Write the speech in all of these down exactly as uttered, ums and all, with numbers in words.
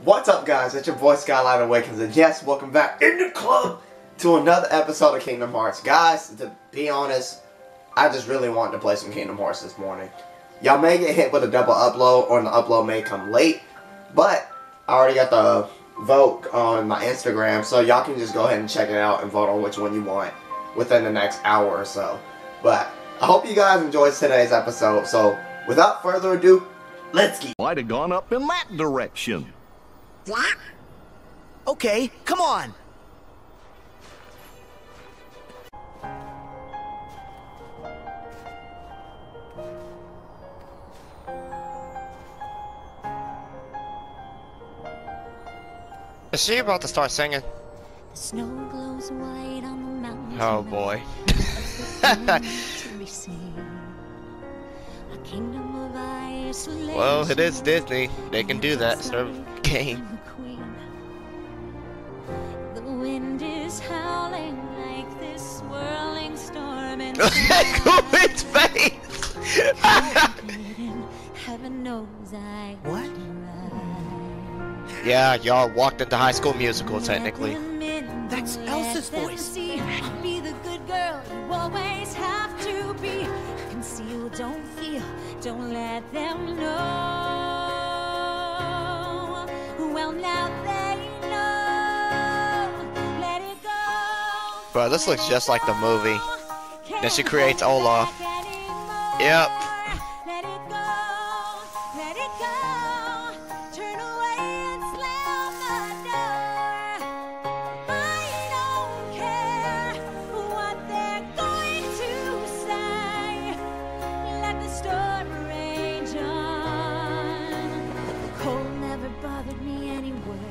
What's up, guys? It's your boy Skylight Awakens, and yes, welcome back in the club to another episode of Kingdom Hearts. Guys, to be honest, I just really wanted to play some Kingdom Hearts this morning. Y'all may get hit with a double upload, or the upload may come late, but I already got the vote on my Instagram, so y'all can just go ahead and check it out and vote on which one you want within the next hour or so. But I hope you guys enjoyed today's episode, so without further ado, let's get. Might have gone up in that direction. What? Okay, come on. Is she about to start singing? The snow glows white on the mountains. Oh boy. Well, it is Disney. They can do that sort of game. The wind is howling like this swirling storm and Queen's face! heaven knows I What? Yeah, y'all walked into High School Musical technically. That's Elsa's voice. Be the good girl you always have to be. Conceal, don't feel, don't let them know. Well, now they know. Let it go. Bro, this looks just like the movie. Then she creates Olaf. Yep. Let it go. Let it go. Turn away and slam the door. I don't care what they're going to say. Let the storm rage on. The cold never bothered me anyway.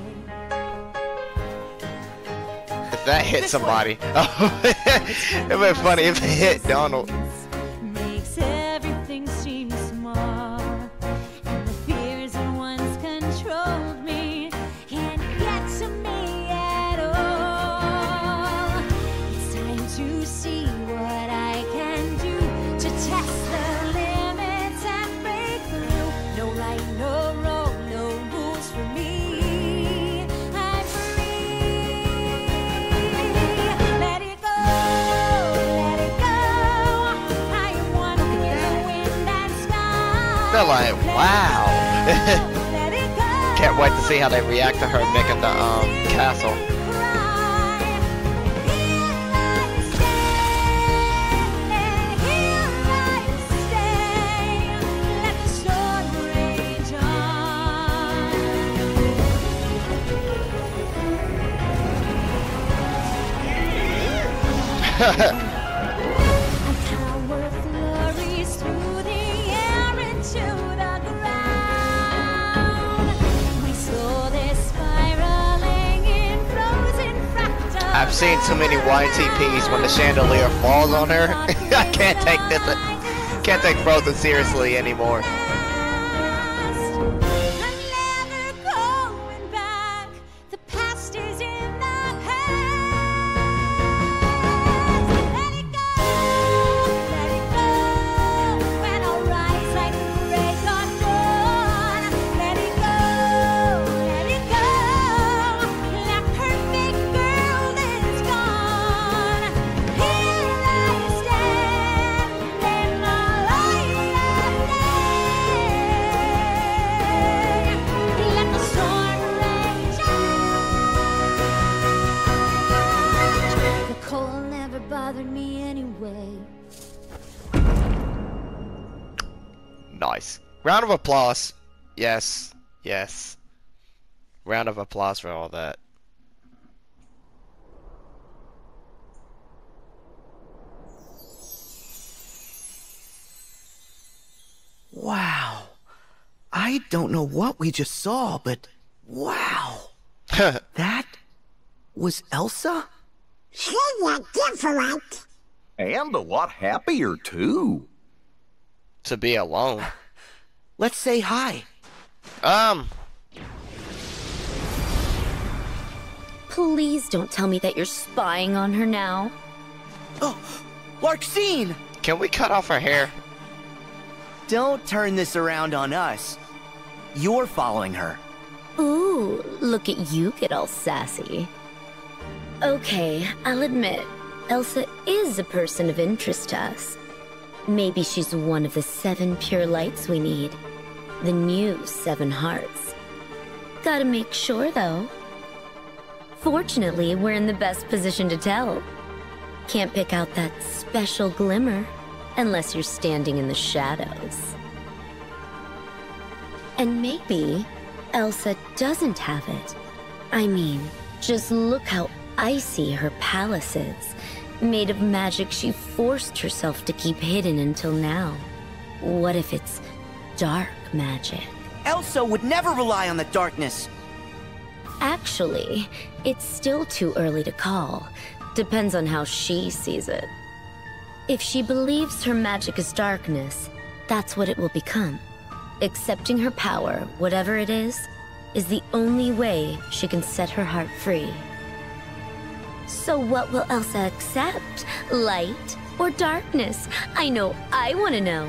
If that hit somebody. It'd be funny if it hit Donald. Makes everything seem small. And the fears that once controlled me can't get to me at all. It's time to see what I can do to test the limits and break through. No right, no wrong, no rules for me. I'm free. Let it go, let it go. I am one with the wind and sky. They're like, wow. Let it go. Can't wait to see how they react to her making the um castle. I've seen too many Y T Ps when the chandelier falls on her. I can't take this. Can't take Frozen seriously anymore. Nice. Round of applause. Yes. Yes. Round of applause for all that. Wow. I don't know what we just saw, but wow. That was Elsa? She's different. And a lot happier, too. To be alone. Let's say hi. Um. Please don't tell me that you're spying on her now. Oh, Larxene! Can we cut off her hair? Don't turn this around on us. You're following her. Ooh, Look at you get all sassy. Okay, I'll admit, Elsa is a person of interest to us. Maybe she's one of the seven pure lights we need. The new seven hearts. Gotta make sure, though. Fortunately, we're in the best position to tell. Can't pick out that special glimmer unless you're standing in the shadows. And maybe Elsa doesn't have it. I mean, just look how icy her palace is. Made of magic she forced herself to keep hidden until now. What if it's dark magic? Elsa would never rely on the darkness. Actually, it's still too early to call. Depends on how she sees it. If she believes her magic is darkness, that's what it will become. Accepting her power, whatever it is, is the only way she can set her heart free. So what will Elsa accept? Light or darkness? I know I want to know.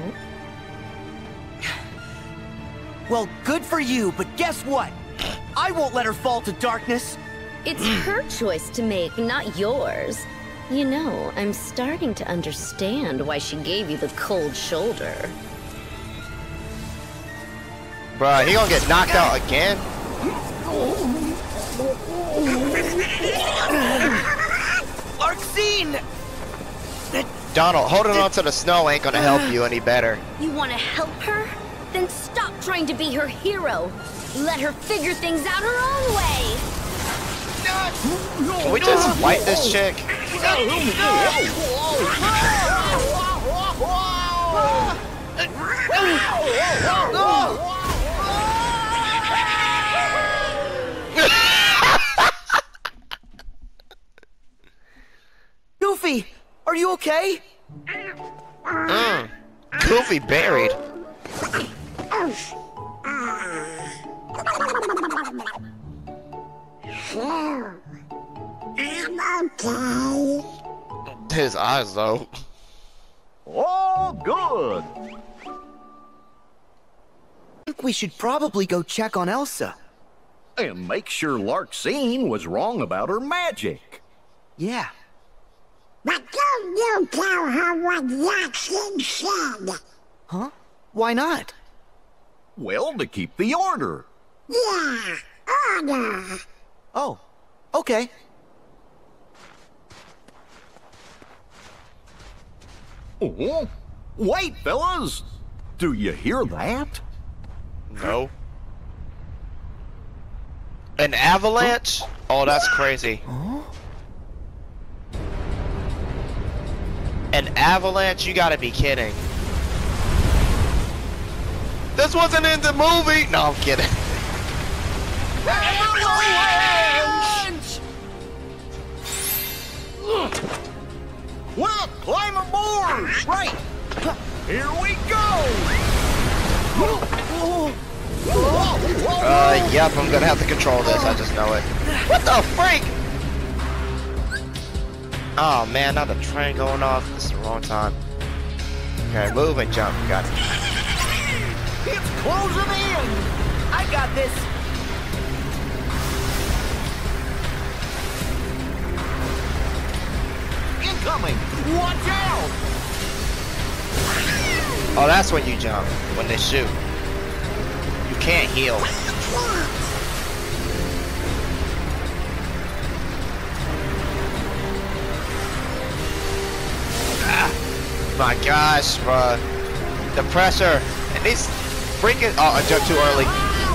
Well, good for you, but guess what? I won't let her fall to darkness. It's her choice to make, not yours. You know, I'm starting to understand why she gave you the cold shoulder. Bruh, he gonna get knocked out again? Larxene! Donald, holding on to the snow ain't gonna help you any better. You want to help her? Then stop trying to be her hero. Let her figure things out her own way. Can we just fight this chick? Goofy, are you okay? Mm. Goofy buried. Phew. I'm okay. His eyes, though. Oh, good. I think we should probably go check on Elsa. And make sure Larxene was wrong about her magic. Yeah. But don't you tell her what Larxene said. Huh? Why not? Well, to keep the order. Yeah, order. Oh, okay. Oh, wait, fellas. Do you hear that? No. An avalanche? Oh, that's crazy. An avalanche? You gotta be kidding. This wasn't in the movie! No, I'm kidding. Avalanche! Well, climb aboard! Right! Here we go! Uh, yep, I'm gonna have to control this, I just know it. What the freak? Oh man, now the train going off. This is the wrong time. Okay, move and jump, got it. It's closing in! I got this! Incoming! Watch out! Oh, that's when you jump, when they shoot. You can't heal. Ah, my gosh, bro. The pressure. And these freaking... Oh, I jumped too early.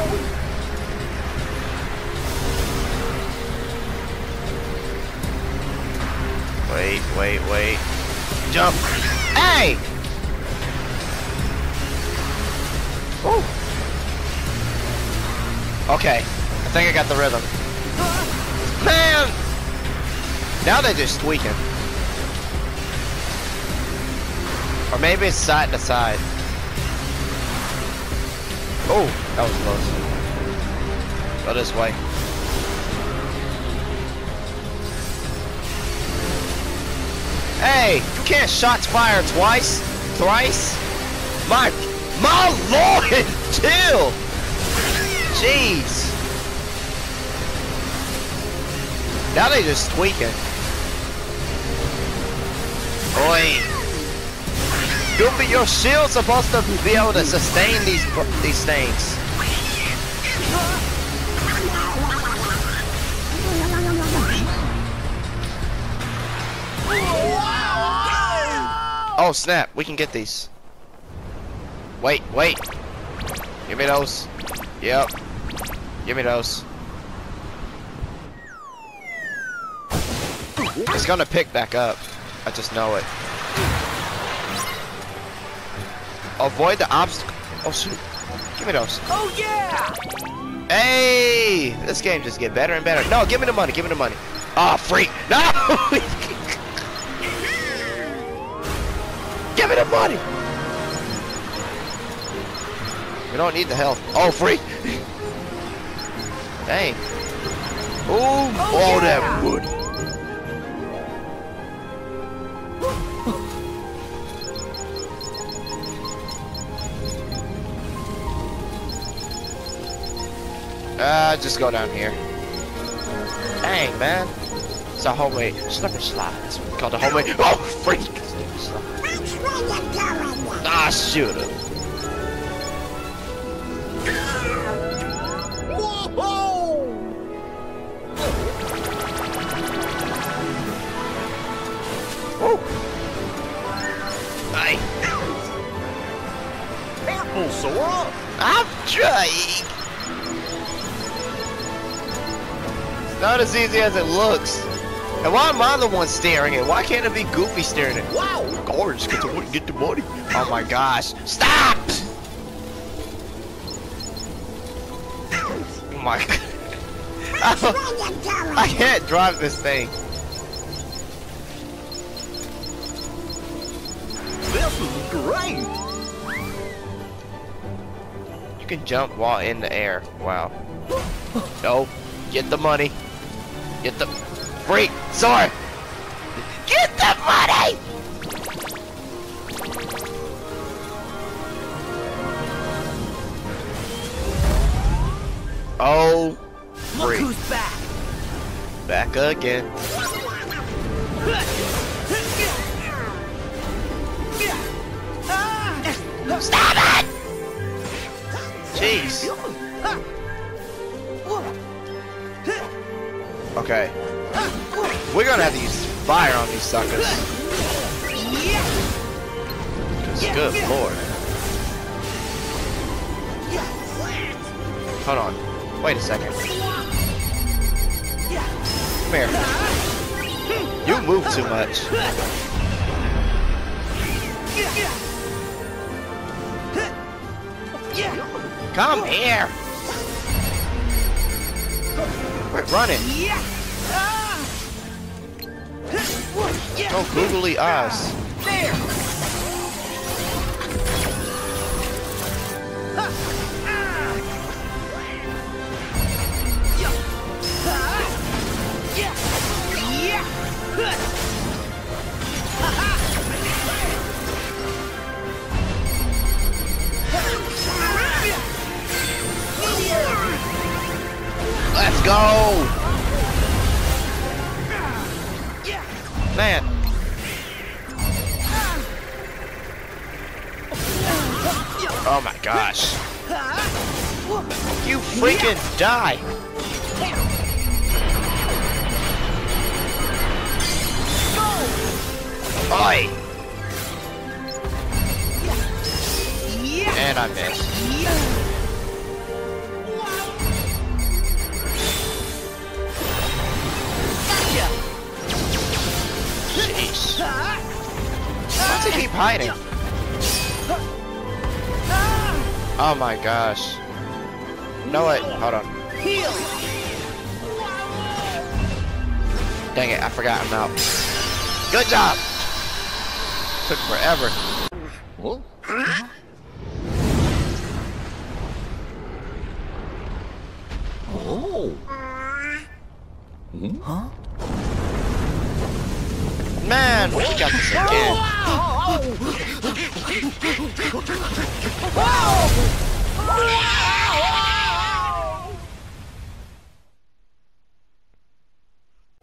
Wait, wait, wait. Jump. Hey! Ooh. Okay, I think I got the rhythm. Man! Now they're just tweaking. Or maybe it's side to side. Oh, that was close. Go this way. Hey, you can't shots fire twice, thrice. My, my lord, chill. Jeez. Now they just tweaking. Oi. Goofy, your shield's supposed to be able to sustain these these things. Oh snap, we can get these. Wait, wait. Give me those. Yep. Give me those. It's gonna pick back up. I just know it. Avoid the obstacle. Oh shoot. Give me those. Oh yeah! Hey! This game just get better and better. No, give me the money. Give me the money. Oh, freak. No! Give me the money. We don't need the health. Oh, freak. Dang. Ooh, Oh, all yeah. that wood. Uh, just go down here. Dang, man. It's a homemade slipper slide. It's called a homemade. Oh, freak! That's where you're going. Ah, shoot him. Oh. Aye. Careful, Sora! I'm trying. It's not as easy as it looks. And why am I the one staring at it? Why can't it be Goofy staring at it? Wow, guards, because I want to get the money. Oh my gosh. Stop! Oh my god. That's where you're going. I can't drive this thing. This is great! You can jump while in the air. Wow. No. Get the money. Get the freak. Sorry. Get the money! Oh. Look Freak. who's back! Back again. Stop it! Jeez. Okay. We're gonna have to use fire on these suckers. Cause good lord. Hold on. Wait a second. Come here. You move too much. Come here. Quit running. No googly eyes. There! Let's go. Man. Oh my gosh. You freaking die. Oi. And I missed. Jeez. Why does he keep hiding? Oh my gosh. No wait, hold on. Dang it, I forgot I'm out. Good job! Took forever. Huh? Oh. Huh? Man, we got this again.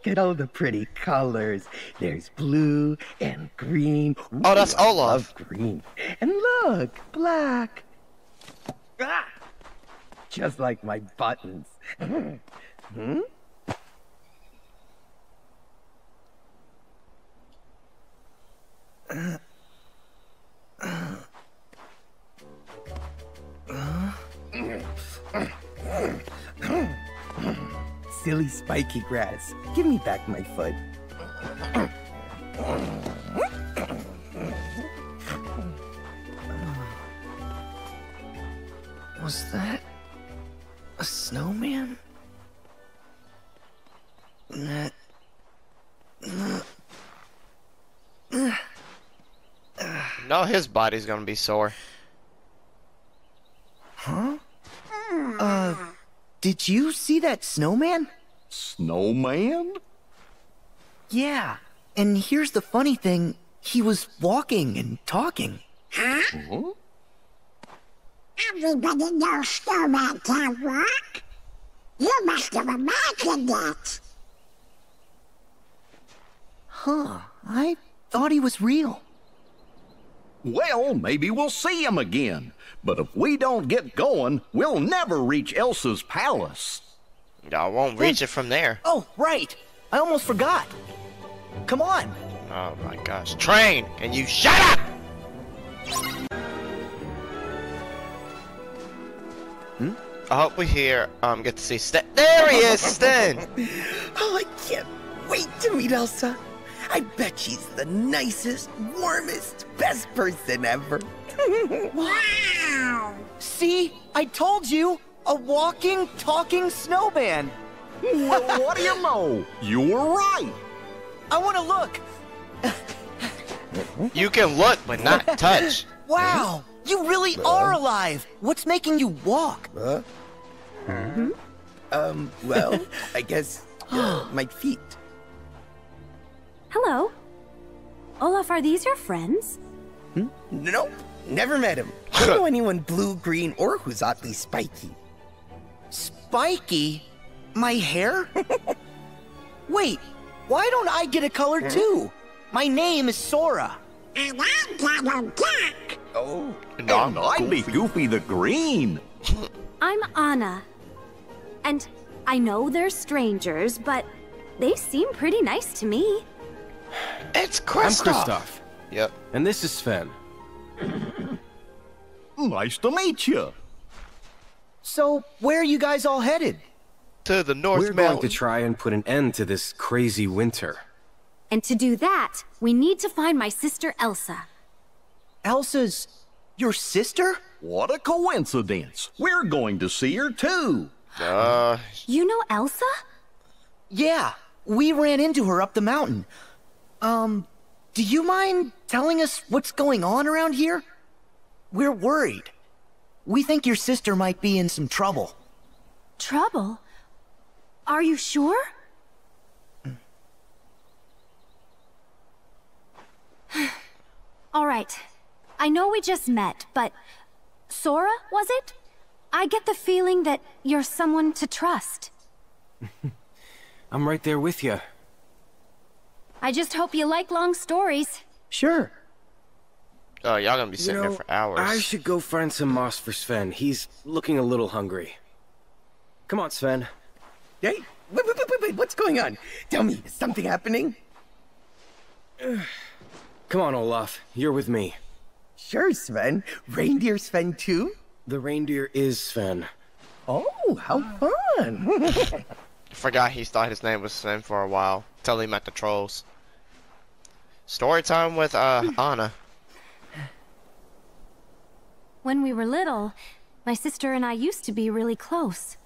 Look at all the pretty colors. There's blue and green. Ooh, Oh, that's I Olaf. love green. And look, black. Ah! Just like my buttons. Hmm? Uh, uh, uh. Silly spiky grass. Give me back my foot. Was that a snowman? Nah. No, his body's gonna be sore. Huh? Uh, did you see that snowman? Snowman? Yeah, and here's the funny thing. He was walking and talking. Huh? Huh? Everybody knows Snowman can't walk. You must have imagined it. Huh, I thought he was real. Well, maybe we'll see him again. But if we don't get going, we'll never reach Elsa's palace. Y'all won't reach it from there. Oh, right. I almost forgot. Come on. Oh my gosh. Train! And you shut up! Hmm? I hope we hear, um, get to see Sten. There he is, Sten! Oh, I can't wait to meet Elsa. I bet she's the nicest, warmest, best person ever. Wow! See? I told you. A walking, talking snowman. Well, what do you know? You were right. I want to look. You can look, but not touch. Wow. You really are alive. What's making you walk? Huh? Hmm? Um, well, I guess uh, my feet. Hello. Olaf, are these your friends? Hmm? Nope, never met him. Don't know anyone blue, green, or who's oddly spiky. Spiky? My hair? Wait, why don't I get a color too? My name is Sora. And I'm Donald Duck. Oh, No, I'd be Goofy the Green. I'm Anna. And I know they're strangers, but they seem pretty nice to me. It's I'm Kristoff. Kristoff, Yep. and this is Sven. Nice to meet you. So, where are you guys all headed? To the North We're going Mountain. to try and put an end to this crazy winter. And to do that, we need to find my sister Elsa. Elsa's your sister? What a coincidence. We're going to see her too. Uh, You know Elsa? Yeah, we ran into her up the mountain. Um, do you mind telling us what's going on around here? We're worried. We think your sister might be in some trouble. Trouble? Are you sure? All right. I know we just met, but Sora, was it? I get the feeling that you're someone to trust. I'm right there with you. I just hope you like long stories. sure. oh, y'all gonna be You sitting know, there for hours. I should go find some moss for Sven. He's looking a little hungry. Come on, Sven. Hey, wait, wait, wait, wait, wait, what's going on? Tell me, is something happening? Come on, Olaf. You're with me. Sure, Sven. Reindeer Sven too? The reindeer is Sven. Oh, how fun. Forgot he thought his name was Sven for a while. Till he met the trolls. Story time with uh Anna. When we were little, my sister and I used to be really close.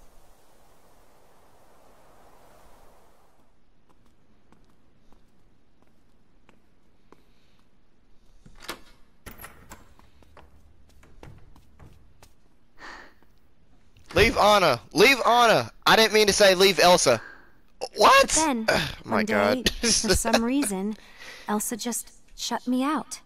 Leave Anna. Leave Anna. I didn't mean to say leave Elsa. What? But then, Oh my one day, god. for some reason, Elsa just shut me out.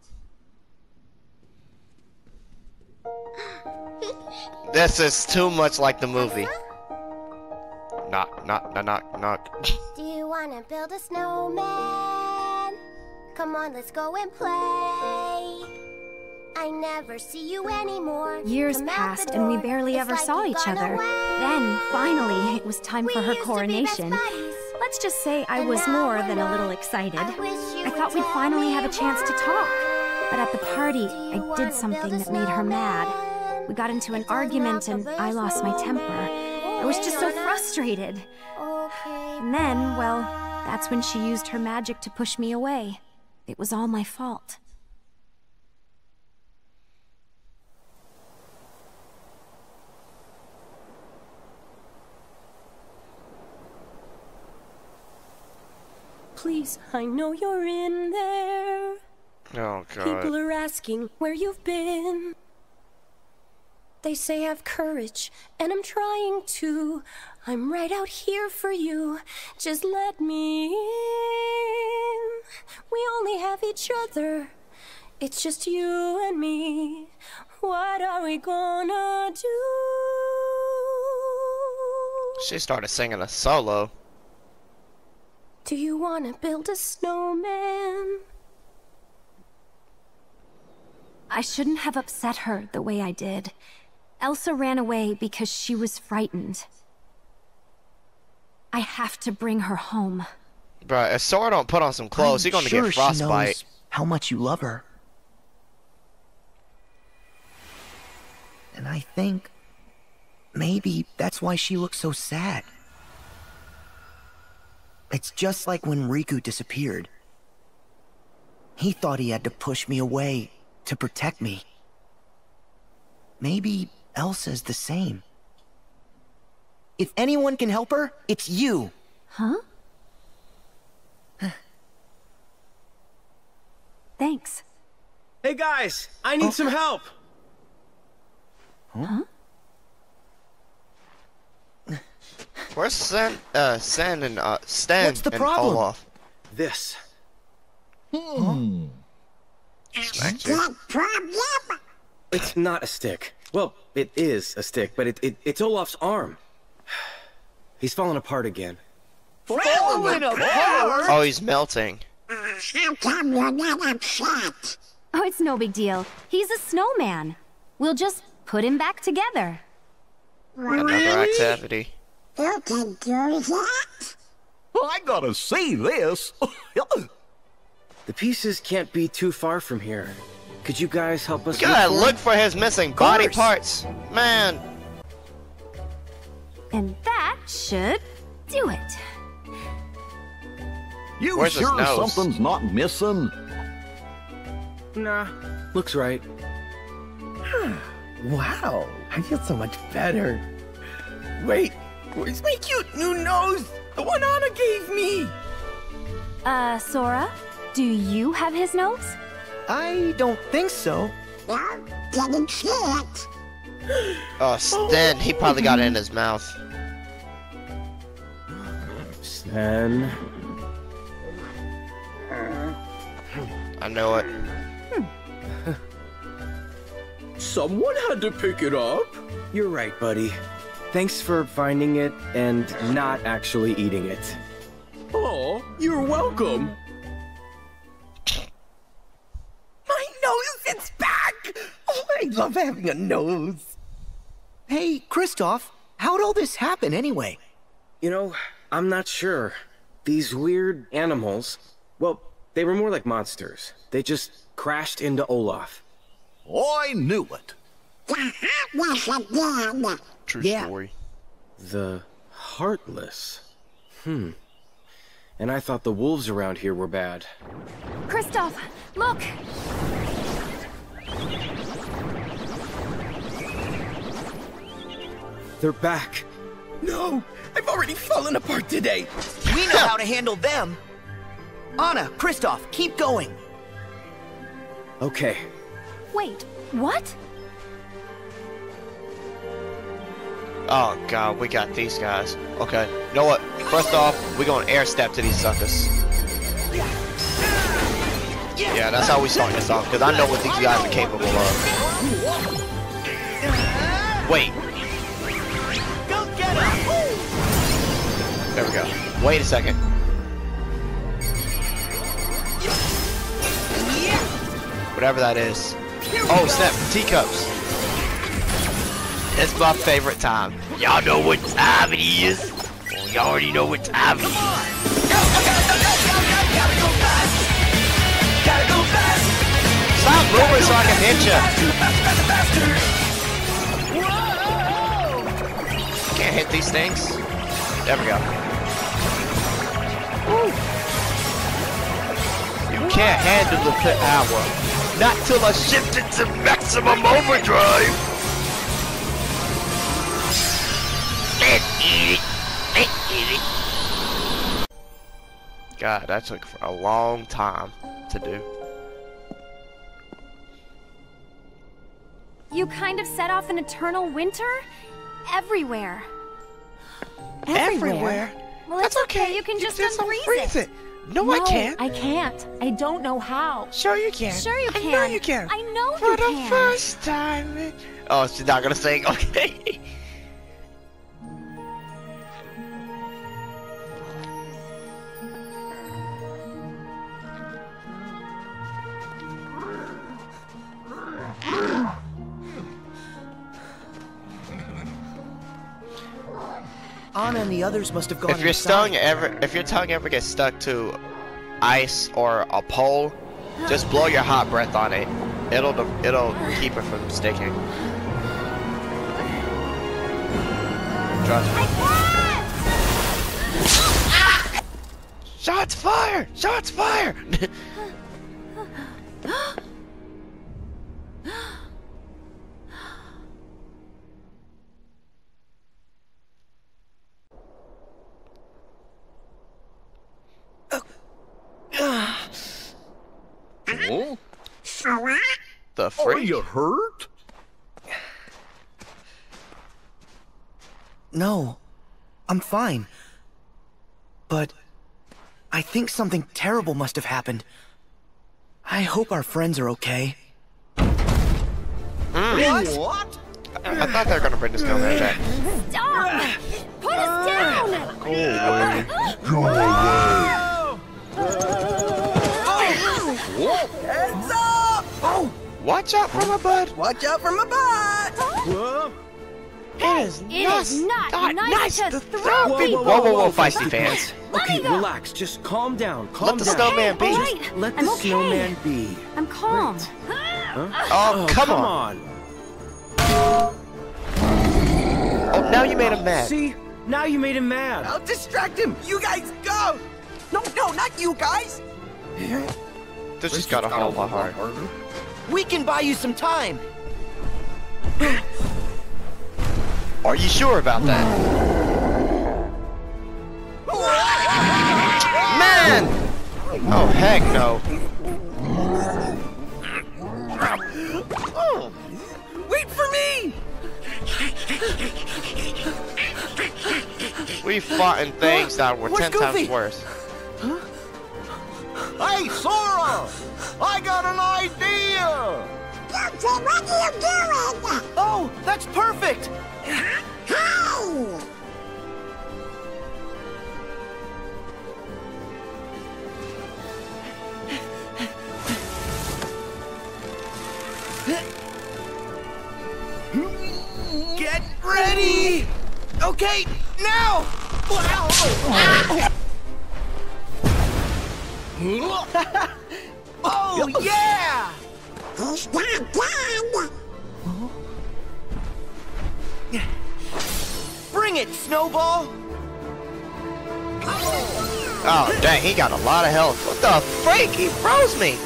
This is too much like the movie. Knock, knock, knock, knock, knock. Do you wanna build a snowman? Come on, let's go and play. I never see you anymore. Years Come out passed the and we door. barely It's ever like saw you've each gone other. away. Then, finally, it was time for We her used to be best coronation. buddies. Let's just say I And was now more we're than a little not. excited. I wish you I thought would we'd tell finally me have a chance to talk. But at the party, Do you I wanna did build something a that made her mad. snowman? We got into an It doesn't argument have and to be I lost my temper. I was just so Rihanna. frustrated. Okay, And then, well, that's when she used her magic to push me away. It was all my fault. Please, I know you're in there. Oh, God. People are asking where you've been. They say have courage, and I'm trying to. I'm right out here for you. Just let me in. We only have each other. It's just you and me. What are we gonna do? She started singing a solo. Do you wanna build a snowman? I shouldn't have upset her the way I did. Elsa ran away because she was frightened. I have to bring her home. Bro, if Sora don't put on some clothes, I'm he's gonna sure get she frostbite. knows how much you love her. And I think maybe that's why she looks so sad. It's just like when Riku disappeared. He thought he had to push me away to protect me. Maybe Elsa's the same. If anyone can help her, it's you. Huh? Thanks. Hey guys, I need some help. Huh? Where's Sen, uh, Sen and, uh, Stan What's the and problem? Olaf? This. Hmm. Smacked you. That problem? It's not a stick. Well, it is a stick, but it, it it's Olaf's arm. He's falling apart again. Falling apart? Oh, he's melting. Uh, how come you're not upset? Oh, it's no big deal. He's a snowman. We'll just put him back together. Another activity. You can do that? I gotta see this. The pieces can't be too far from here. Could you guys help us? We gotta for look him? for his missing body course. parts. Man. And that should do it. You Where's his sure nose? something's not missing? Nah, looks right. Wow, I feel so much better. Wait, where's my cute new nose? The one Anna gave me! Uh, Sora, do you have his nose? I don't think so. No, didn't see it. Oh, Stan, he probably got it in his mouth. Sven. I know it. Someone had to pick it up. You're right, buddy. Thanks for finding it and not actually eating it. Oh, you're welcome. My nose, it's back! Oh, I love having a nose. Hey, Kristoff, how'd all this happen anyway? You know, I'm not sure. These weird animals, well, they were more like monsters. They just crashed into Olaf. I knew it. The heartless again. True Yeah. story. The Heartless. Hmm. And I thought the wolves around here were bad. Kristoff, look! They're back. No, I've already fallen apart today. We know how to handle them. Anna, Kristoff, keep going. Okay. Wait, what? Oh god, we got these guys. Okay, you know what? First off, we're gonna air step to these suckers. Yeah, that's how we start this off, because I know what these guys are capable of. Wait. Go get him! There we go. Wait a second. Whatever that is. Oh, snap. Teacups. It's my favorite time. Y'all know what time it is? Well, y'all already know what time it is. Stop moving so I can hit you. Can't hit these things. There we go. Woo. You can't handle the power. Not till I shift it to maximum overdrive. God, that took a long time to do. You kind of set off an eternal winter? Everywhere. Everywhere? Well, it's That's okay. okay. You can You just, just unfreeze unfreeze it. No, I can't. I can't. I don't know how. Sure you can. Sure you I can. know you can. I know For you the can. first time. Oh, she's not gonna sing. Okay. Anna and the others must have gone If your inside. tongue ever, if your tongue ever gets stuck to ice or a pole, just blow your hot breath on it. It'll it'll keep it from sticking. Trust me. Shots fired! Shots fired! Oh? The Are freak? you hurt? No, I'm fine. But I think something terrible must have happened. I hope our friends are okay. Mm. What? I, I thought they were gonna bring the snowman back. Stop! Put us down! Go away. Go away. Heads up! Oh, Watch out for my butt. watch out for my butt! Whoa. It is It not, is not not nice nice to to throw throw people. people. Whoa, whoa, whoa, feisty fans. Okay, go. relax. Just calm down. Calm Let the down. snowman be. All right. Let the I'm okay. snowman be. I'm calm. Oh, come, on. on. Oh, now you made him mad. See? Now you made him mad. I'll distract him! You guys go! No, no, not you guys! This just got a whole lot harder. We can buy you some time. Are you sure about that? Man! Oh, heck no. Wait for me! We fought in things that were Where's ten Goofy? times worse. Hey, Sora! I got an idea! Goofy, what are you doing? Oh, that's perfect. Hey! Get ready! Okay, now! Oh, yeah! He's not done! Bring it, Snowball. Oh, dang, he got a lot of health. What the freak? He froze me.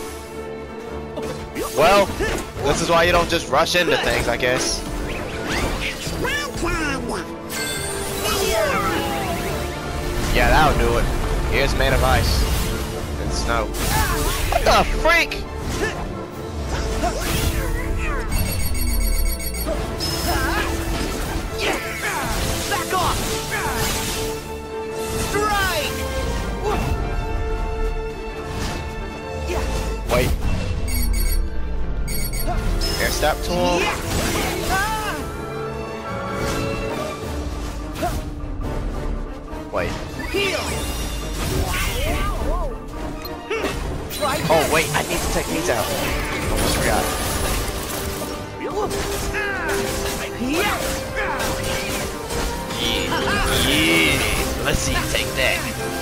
Well, this is why you don't just rush into things, I guess. Yeah, that'll do it. Here's made of ice and snow. What the freak? Back off. Strike. Wait. Air step tool. Wait. Oh wait, I need to take these out. Almost forgot. Yeah, yeah. Let's see, take that.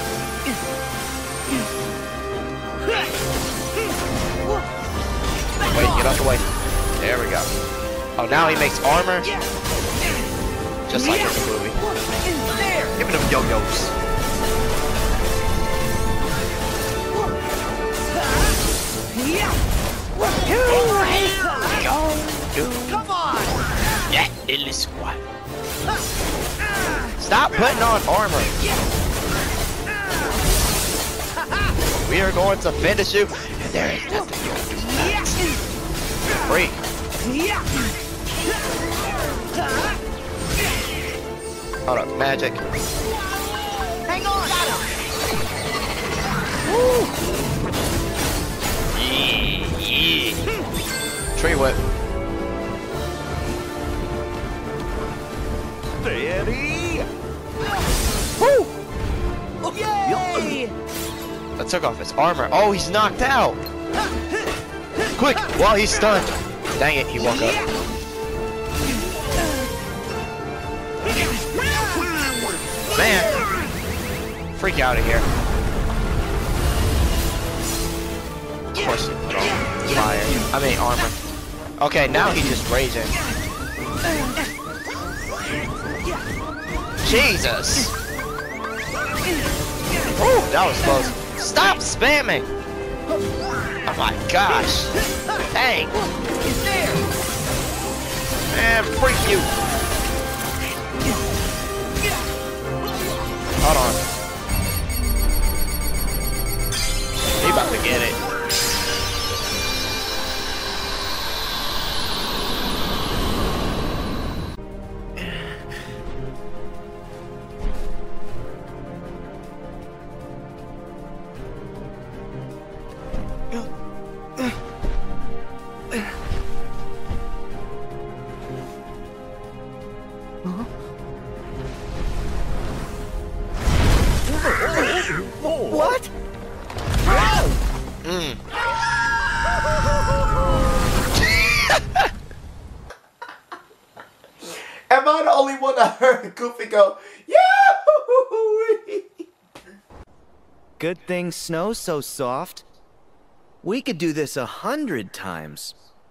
Wait, get out the way. There we go. Oh, now he makes armor. Just like in the movie. Give me them yo-yos. Come on! Yeah, it is squat. Stop putting on armor. We are going to finish you, and there is nothing you can do about it. Free. Hold up, magic. Hang on! Yeah, yeah. Tree whip. Steady. Woo! Yay! That took off his armor. Oh, he's knocked out. Quick, while he's stunned. Dang it, he woke up. Man, freak out of here. Of course, fire. I mean armor. Okay, now he's just raging. Jesus. Ooh, that was close. Stop spamming. Oh my gosh. Dang. Man, freak you. Hold on. He about to get it. What? Mm. Am I the only one that heard Goofy go, Yahoo! Good thing snow's so soft. We could do this a hundred times.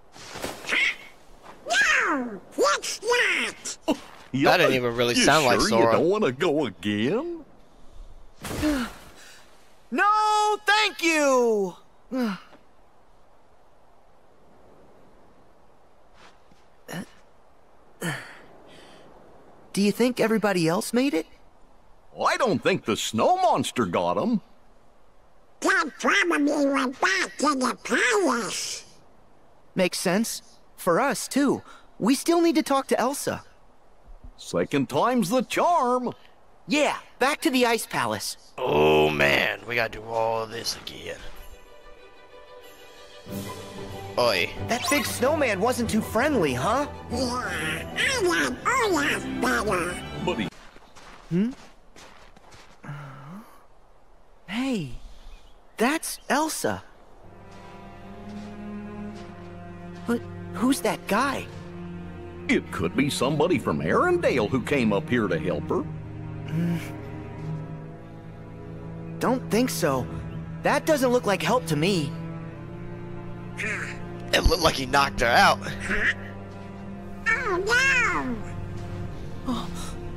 No, what's that? That didn't even really you sound like sure Sora. You don't want to go again? No, thank you! Do you think everybody else made it? I don't think the snow monster got him. Dad probably went back to the palace. Makes sense. For us, too. We still need to talk to Elsa. Second time's the charm. Yeah, back to the Ice Palace. Oh man, we gotta do all of this again. Oi. That big snowman wasn't too friendly, huh? Yeah, I like Olaf better. But he... Hmm? Hey, that's Elsa. But who's that guy? It could be somebody from Arendelle who came up here to help her. Mm. Don't think so. That doesn't look like help to me. It looked like he knocked her out. Oh no!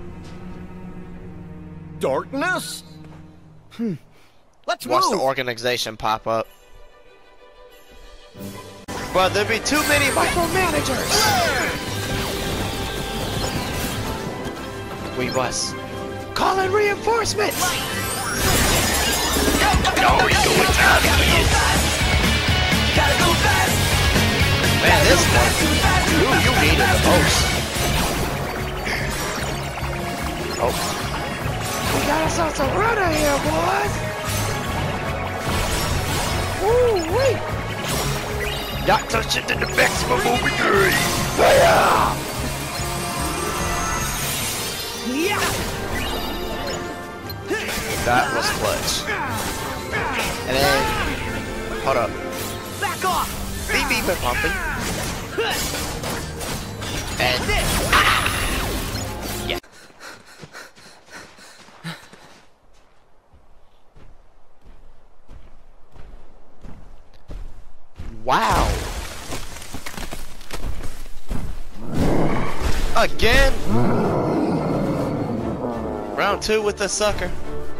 Darkness? Hmm. Let's Watch move. the organization pop up. But there'd be too many micromanagers. We must call in reinforcements. No, he's going down again. Man, this one, you, you need it the most. Oh. We got ourselves a runner here, boys. Woo, wait. Not touch it to the maximum over here. Fire! That was clutch. And then, Hold up. Back off! Beep beep and pumping. And ah! Yeah. Wow. Again? Round two with the sucker.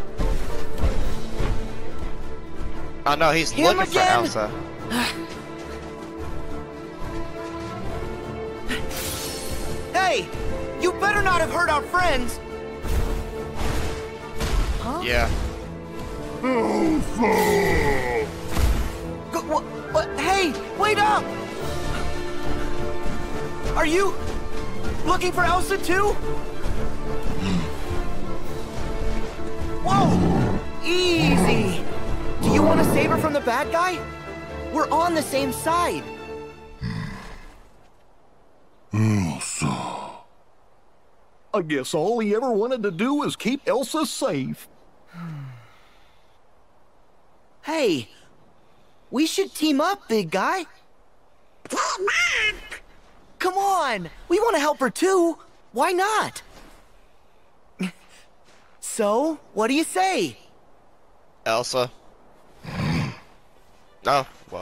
Oh no, he's Him looking again? for Elsa. Hey! You better not have hurt our friends! Huh? Yeah. Elsa! What, what? Hey! Wait up! Are you looking for Elsa too? Whoa! Easy! Do you want to save her from the bad guy? We're on the same side. Elsa. I guess all he ever wanted to do was keep Elsa safe. Hey, we should team up, big guy. Team up! Come on, we want to help her too. Why not? So, what do you say? Elsa. Oh, well.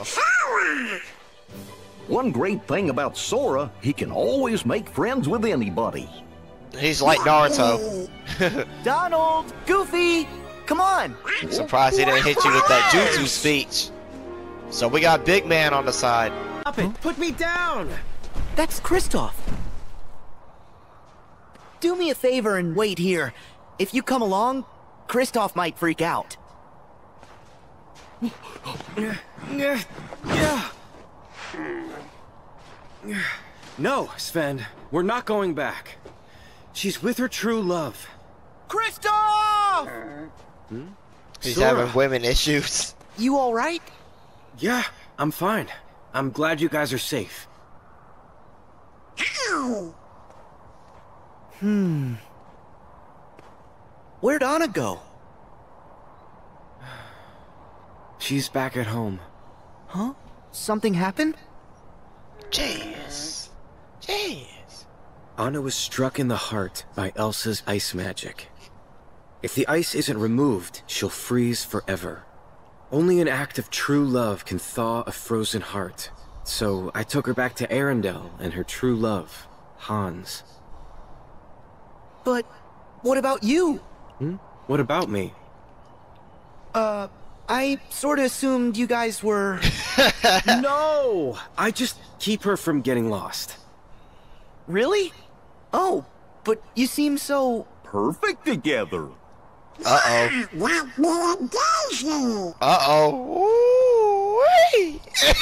One great thing about Sora, he can always make friends with anybody. He's like Naruto. Donald, Goofy, come on. Surprised he didn't hit you with that jutsu speech. So we got Big Man on the side. Stop it! Put me down! That's Kristoff. Do me a favor and wait here. If you come along, Kristoff might freak out. No, Sven, we're not going back. She's with her true love. Kristoff! Hmm? He's Sora. having women issues. You all right? Yeah, I'm fine. I'm glad you guys are safe. Ow! Hmm. Where'd Anna go? She's back at home. Huh? Something happened? Jeez. Jeez. Anna was struck in the heart by Elsa's ice magic. If the ice isn't removed, she'll freeze forever. Only an act of true love can thaw a frozen heart. So I took her back to Arendelle and her true love, Hans. But what about you? Hmm? What about me? Uh, I sort of assumed you guys were... No! I just keep her from getting lost. Really? Oh, but you seem so... Perfect together. Uh-oh. Like me and Daisy! Uh-oh. Ooh-wee.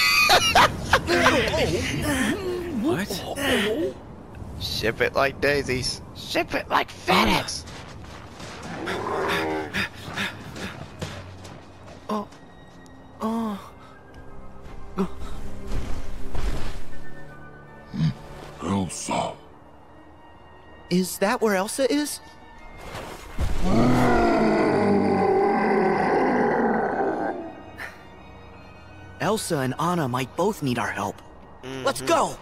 What? Ship it like daisies. Ship it like FedEx. Oh. Oh. Elsa. Is that where Elsa is? Elsa and Anna might both need our help. Mm-hmm. Let's go!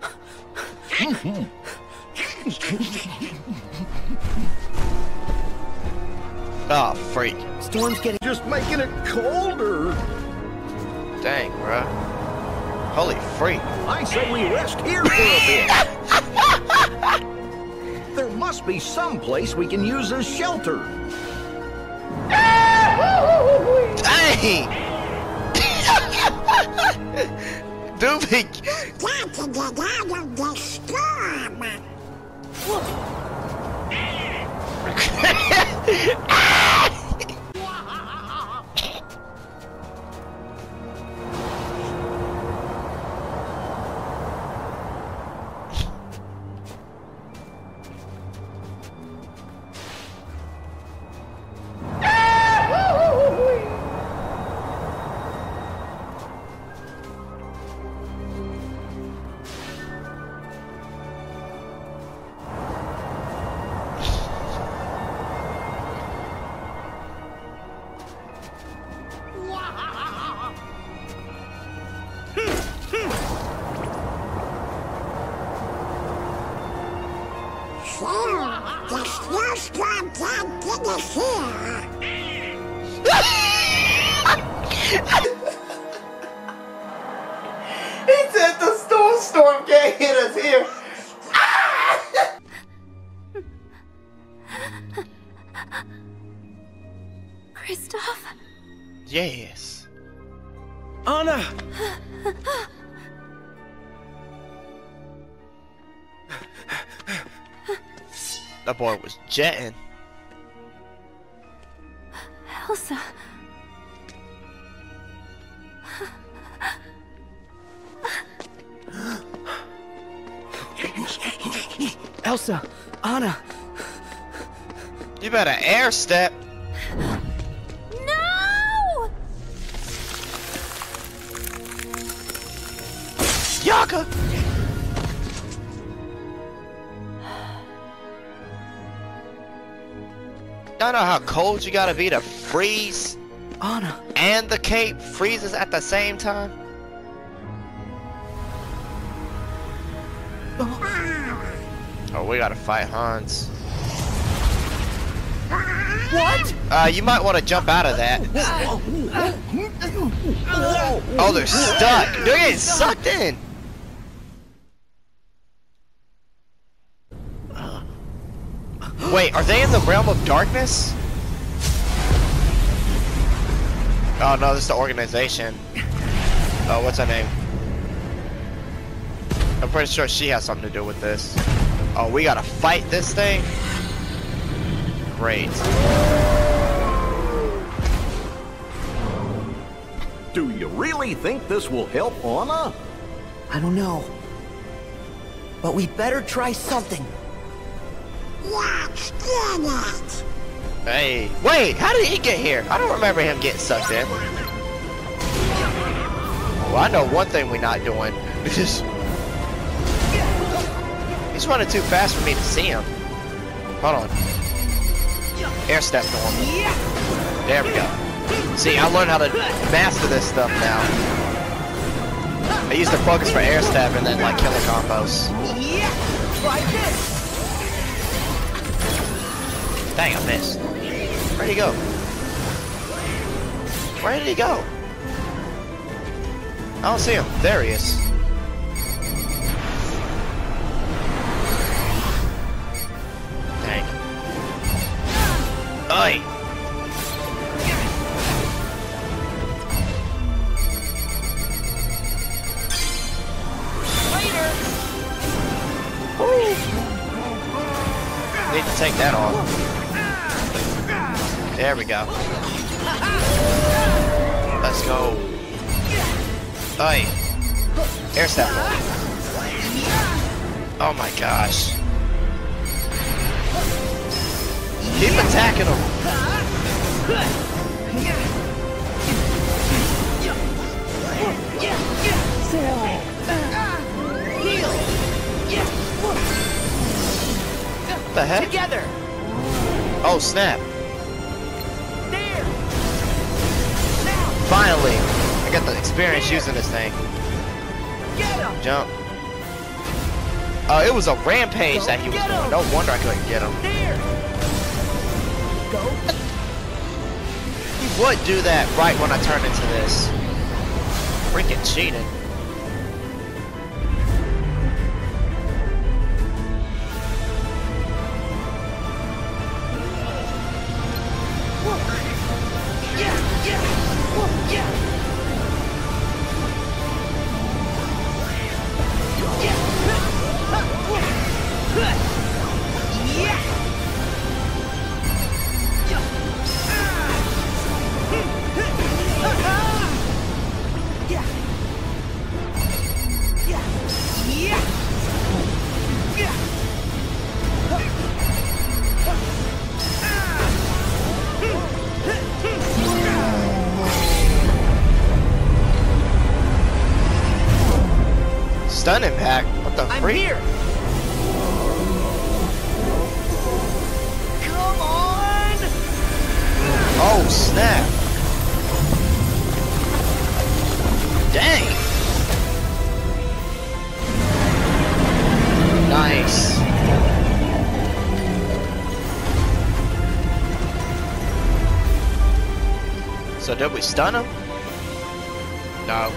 Oh, freak. Storm's getting... Just making it colder. Dang, bruh. Holy freak. I say we rest here for a bit. There must be some place we can use as shelter. Dang! Doobie! Got to get out of the storm! Thank goodness here. He said the storm storm can't hit us here. Kristoff? Yes. Anna! That boy was jetting. Elsa. Elsa, Anna. You better air step. No! Yaka! I know how cold you gotta be to freeze. Anna. And the cape freezes at the same time. Oh, we gotta fight Hans. What? Uh, you might want to jump out of that. Oh, they're stuck. They're getting sucked in. Wait, are they in the realm of darkness? Oh no, this is the organization. Oh, what's her name? I'm pretty sure she has something to do with this. Oh, we gotta fight this thing? Great. Do you really think this will help Anna? I don't know. But we better try something. Let's get it. Hey, wait, how did he get here? I don't remember him getting sucked in. Well, I know one thing we're not doing. Just he's running too fast for me to see him. Hold on. Air step normal. There we go. See, I learned how to master this stuff now. I used to focus for air step and then like killer combos. Try this. Dang, I missed. Where'd he go? Where did he go? I don't see him. There he is. Dang. Oi! Need to take that off. There we go. Let's go. Oi. Air step. Oh my gosh. Keep attacking him. What the heck? Together. Oh snap. There. Finally, I got the experience using this thing. Get him. Jump. Oh, it was a rampage that he was doing. No wonder I couldn't get him. There. Go. He would do that right when I turn into this. Freaking cheating. Stun impact? What the I'm freak? here. Come on. Oh snap! Dang! Nice. So did we stun him? No.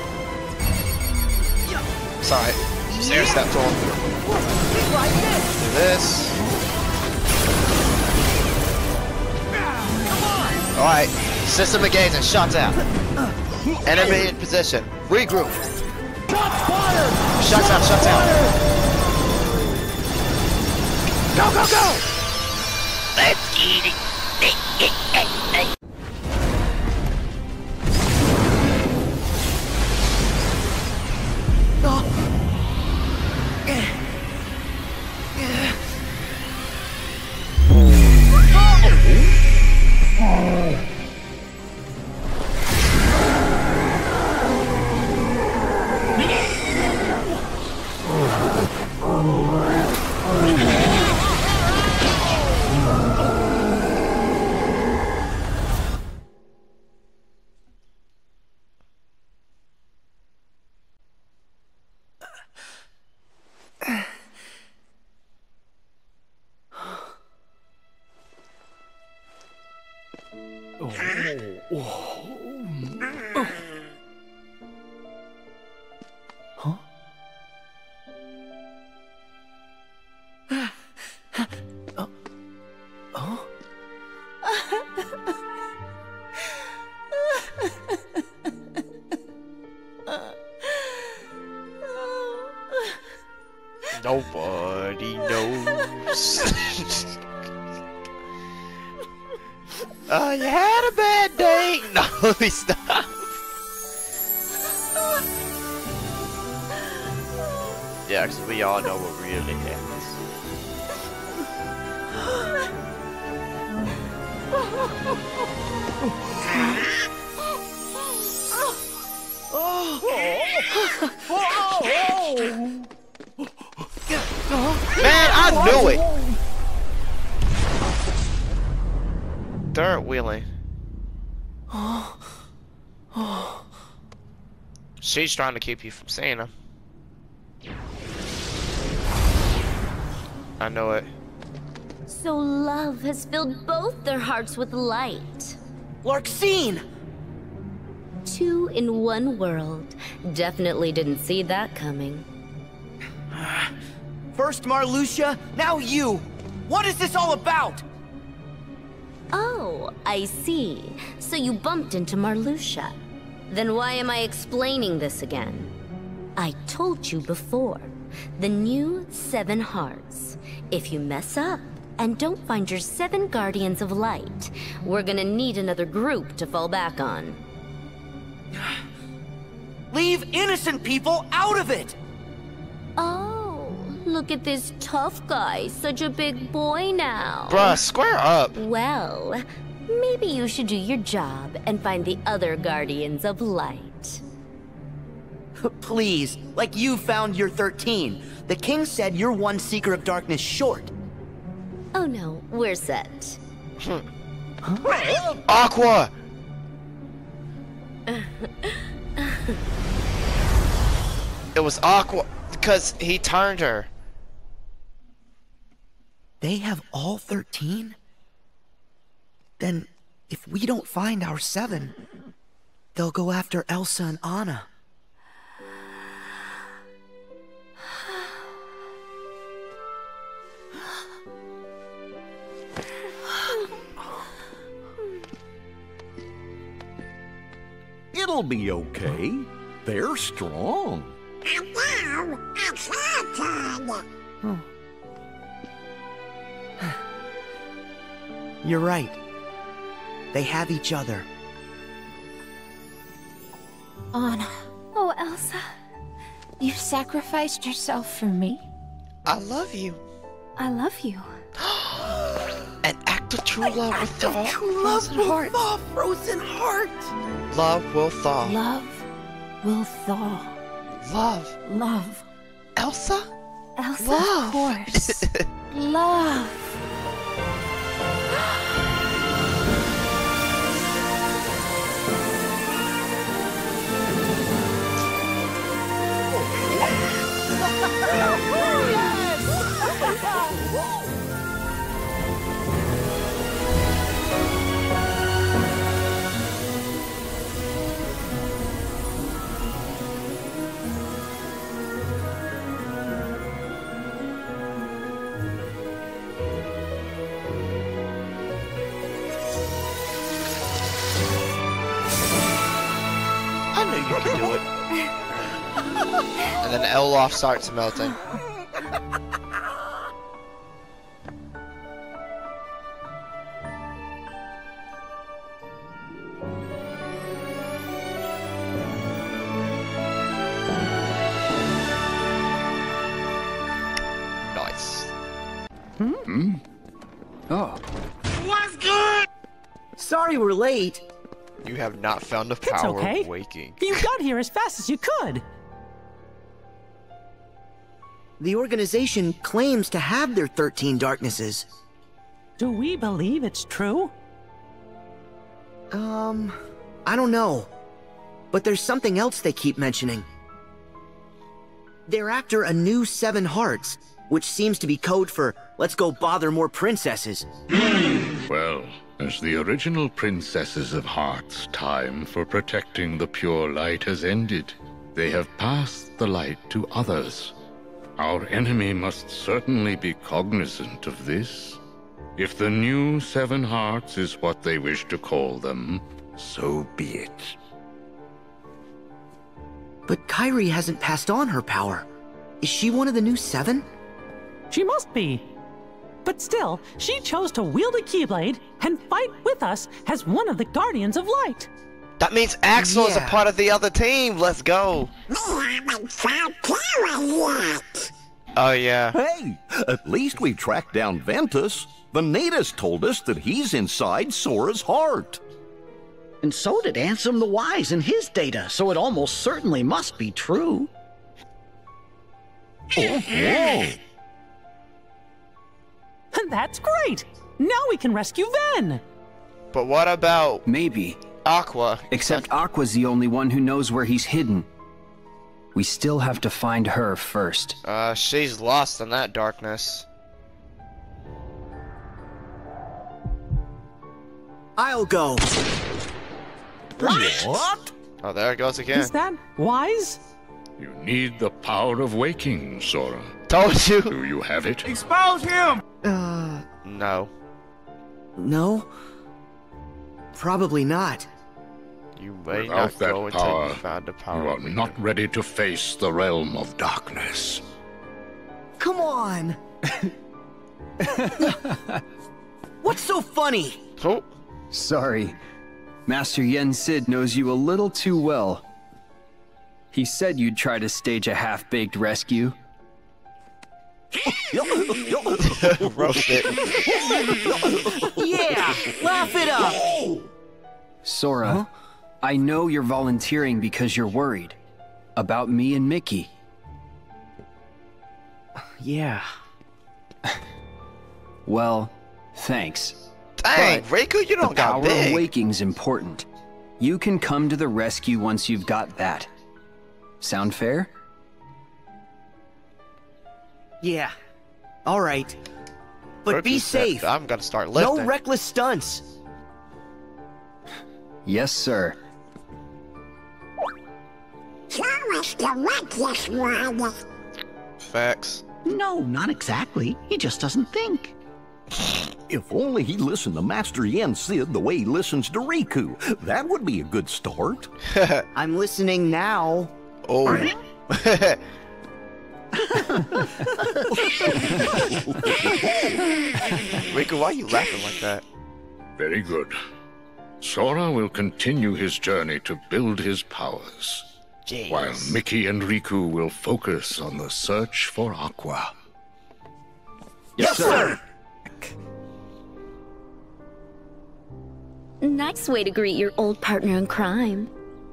Sorry. Just air step to him. Do this. Alright. System engaged and shots out. Enemy in position. Regroup. Shots out, shots out. Go, go, go! Let's eat it. Huh? Oh. Oh? Nobody knows. Oh, you had a bad day. No, stop. Yeah, because we all know what really happens. Man, I knew it. Third wheeling. She's trying to keep you from seeing him. I know it. So love has filled both their hearts with light. Larxene! Two in one world. Definitely didn't see that coming. First Marluxia, now you! What is this all about? Oh, I see. So you bumped into Marluxia. Then why am I explaining this again? I told you before. The new Seven Hearts. If you mess up and don't find your seven Guardians of Light, we're gonna need another group to fall back on. Leave innocent people out of it! Oh, look at this tough guy, such a big boy now. Bruh, square up. Well, maybe you should do your job and find the other Guardians of Light. Please, like you found your thirteen. The king said you're one Seeker of Darkness short. Oh no, we're set. Huh? Aqua! It was Aqua because he turned her. They have all thirteen? Then, if we don't find our seven, they'll go after Elsa and Anna. It'll be okay. They're strong. And now, it's your turn. Oh. You're right. They have each other. Anna. Oh, Elsa. You sacrificed yourself for me. I love you. I love you. An act of true love will thaw. True love will thaw frozen heart. Love will thaw. Love will thaw. Love. Love. Elsa? Elsa, love. Of course. Love. you can do it. And then Olaf starts melting. Nice. Hmm? Oh. What's good? Sorry we're late. You have not found the It's power okay. of waking. You got here as fast as you could. The organization claims to have their thirteen darknesses. Do we believe it's true? Um, I don't know. But there's something else they keep mentioning. They're after a new Seven Hearts, which seems to be code for, let's go bother more princesses. Well, as the original princesses of Heart's time for protecting the pure light has ended, they have passed the light to others. Our enemy must certainly be cognizant of this. If the new Seven Hearts is what they wish to call them, so be it. But Kairi hasn't passed on her power. Is she one of the new Seven? She must be. But still, she chose to wield a Keyblade and fight with us as one of the Guardians of Light. That means Axel is a Yeah. part of the other team. Let's go. We haven't found Kira yet. Oh, yeah. Hey, at least we tracked down Ventus. The Natus told us that he's inside Sora's heart. And so did Ansem the Wise in his data, so it almost certainly must be true. Oh, whoa. That's great! Now we can rescue Ven! But what about Maybe. Aqua? Except Aqua's the only one who knows where he's hidden. We still have to find her first. Uh, she's lost in that darkness. I'll go. What? Oh, there it goes again. Is that Wise? You need the power of waking, Sora. Told you. Do you have it? Expose him! Uh, No. no. Probably not. You may Without not that go until power, you found the power. You are of waking. not ready to face the realm of darkness. Come on. What's so funny? Oh. Sorry. Master Yen Sid knows you a little too well. He said you'd try to stage a half-baked rescue. Roast it. Yeah! Laugh it up! Sora, Huh? I know you're volunteering because you're worried. About me and Mickey. Yeah. Well, thanks. Dang, But Riku, you the don't got power big. of waking's important. You can come to the rescue once you've got that. Sound fair? Yeah. All right. But be Riku said, safe. I'm gonna start lifting. No reckless stunts. Yes, sir. Show us the reckless one. Facts. No, not exactly. He just doesn't think. If only he listened to Master Yen Sid the way he listens to Riku. That would be a good start. I'm listening now. Oh. Riku, why are you laughing like that? Very good. Sora will continue his journey to build his powers, Jeez. while Mickey and Riku will focus on the search for Aqua. Yes, sir. Nice way to greet your old partner in crime.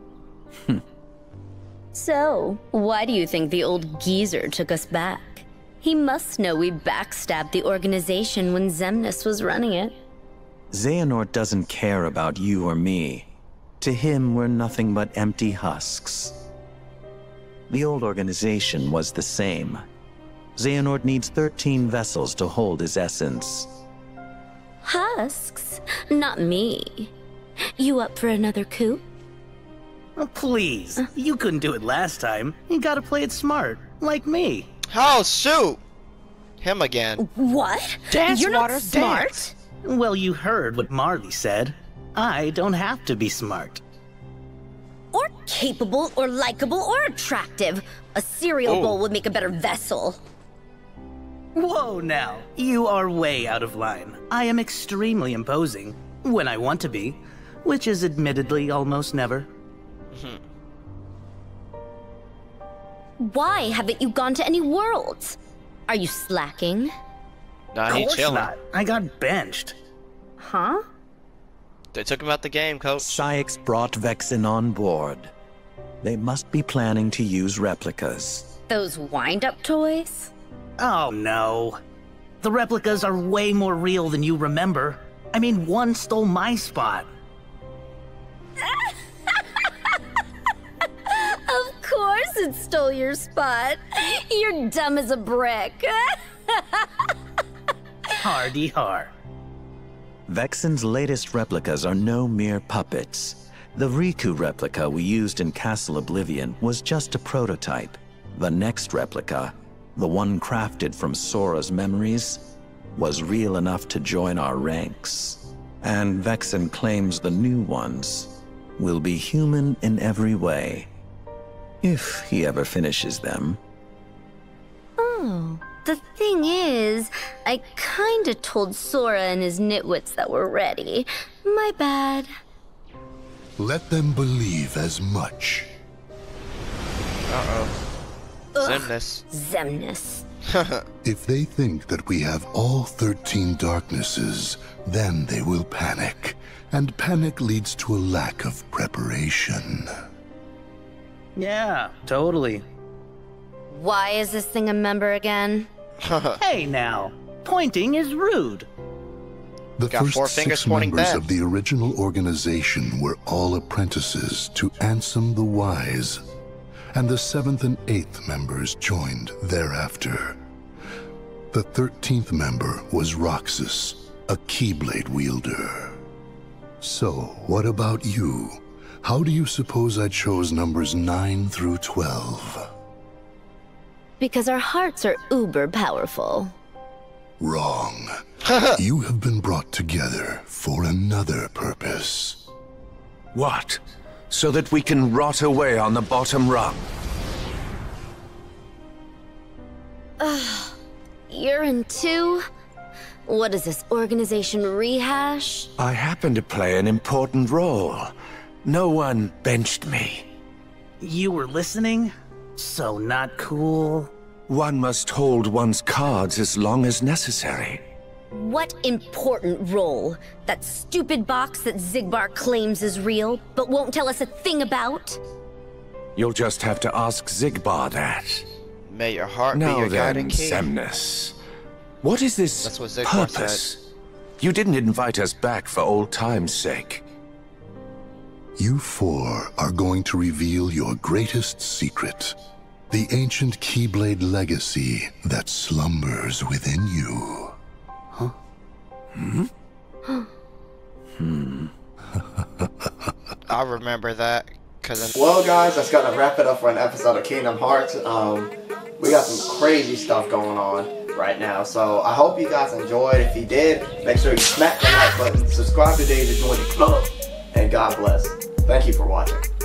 So, why do you think the old geezer took us back? He must know we backstabbed the organization when Xemnas was running it. Xehanort doesn't care about you or me. To him, we're nothing but empty husks. The old organization was the same. Xehanort needs thirteen vessels to hold his essence. Husks? Not me. You up for another coup? Oh, please. You couldn't do it last time. You gotta play it smart, like me. Oh, shoot! Him again. What? Dance, You're not Water, smart? dance. Well, you heard what Marley said. I don't have to be smart. Or capable or likable or attractive. A cereal Oh. bowl would make a better vessel. Whoa now, you are way out of line. I am extremely imposing, when I want to be, which is admittedly almost never. Why haven't you gone to any worlds? Are you slacking? Nah, Of he course chilling. not. I got benched. Huh? They took him out the game, coach. Syx brought Vexen on board. They must be planning to use replicas. Those wind-up toys? Oh no. The replicas are way more real than you remember. I mean, one stole my spot. Of course it stole your spot. You're dumb as a brick. Hardy har. Vexen's latest replicas are no mere puppets. The Riku replica we used in Castle Oblivion was just a prototype. The next replica, the one crafted from Sora's memories, was real enough to join our ranks. And Vexen claims the new ones will be human in every way. If he ever finishes them. Oh, the thing is, I kinda told Sora and his nitwits that we're ready. My bad. Let them believe as much. Uh-oh. Ugh, Zemnis. Zemnis. If they think that we have all thirteen darknesses, then they will panic. And panic leads to a lack of preparation. Yeah, totally. Why is this thing a member again? Hey now, pointing is rude. The Got four first fingers six pointing members back. of the original organization were all apprentices to Ansem the Wise, and the seventh and eighth members joined thereafter. The thirteenth member was Roxas, a Keyblade wielder. So, what about you? How do you suppose I chose numbers nine through twelve? Because our hearts are uber powerful. Wrong. You have been brought together for another purpose. What? So that we can rot away on the bottom rung? Ugh, you're in two? What is this, organization rehash? I happen to play an important role. No one benched me. You were listening? So not cool. One must hold one's cards as long as necessary. What important role? That stupid box that Xigbar claims is real, but won't tell us a thing about? You'll just have to ask Xigbar that. May your heart Now be your then, guiding key. Semnis. What is this That's what Xigbar purpose? said. You didn't invite us back for old time's sake. You four are going to reveal your greatest secret. The ancient Keyblade legacy that slumbers within you. Huh? Hmm? hmm. I remember that. Cause Well, guys, that's gonna wrap it up for an episode of Kingdom Hearts. Um, we got some crazy stuff going on right now, so I hope you guys enjoyed. If you did, make sure you smack the like button, subscribe today to join the club, and God bless. Thank you for watching.